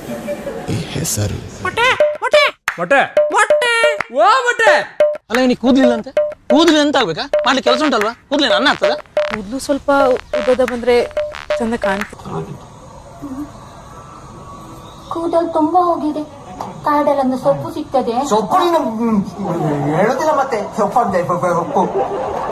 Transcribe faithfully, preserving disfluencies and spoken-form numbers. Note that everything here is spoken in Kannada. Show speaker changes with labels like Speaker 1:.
Speaker 1: ಈ ಹೆಸರು
Speaker 2: ಮೊಟ್ಟೆ ಮೊಟ್ಟೆ ಮೊಟ್ಟೆ ಮೊಟ್ಟೆ ಓ ಮೊಟ್ಟೆ.
Speaker 3: ಅಲ್ಲ ನೀ ಕೂದ್ಲಿಲ್ಲ ಅಂತ ಕೂದ್ಲಿಲ್ಲ ಅಂತ ಆಗ್ಬೇಕಾ? ಮಾಡ್ಲಿಕ್ಕೆ ಕೆಲಸ ಉಂಟಲ್ವಾ? ಕೂದ್ಲಿಲ್ಲ ಅನ್ನ ಆಗ್ತದ?
Speaker 4: ಕೂದ್ಲು ಸ್ವಲ್ಪ ಉದ್ದದ ಬಂದ್ರೆ ಚಂದ ಕಾಣ್ತದೆ.
Speaker 5: ಕೂದಲು ತುಂಬಾ ಹೋಗಿದೆ. ಕಾಡಲ್ಲೊಂದು ಸೊಪ್ಪು ಸಿಗ್ತದೆ.
Speaker 6: ಸೊಪ್ಪು ಹೇಳುದಿಲ್ಲ ಮತ್ತೆ ಸೊಪ್ಪು